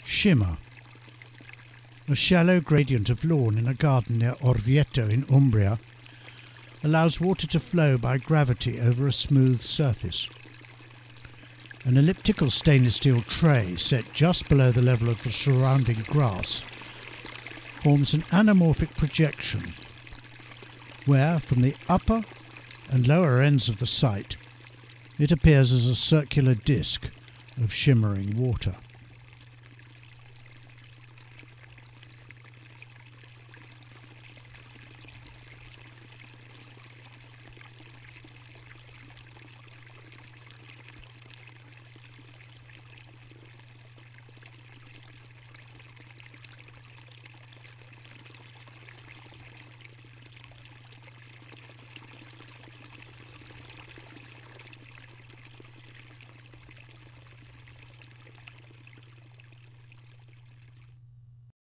Shimmer. A shallow gradient of lawn in a garden near Orvieto in Umbria allows water to flow by gravity over a smooth surface. An elliptical stainless steel tray set just below the level of the surrounding grass forms an anamorphic projection where, from the upper and lower ends of the site, it appears as a circular disc of shimmering water.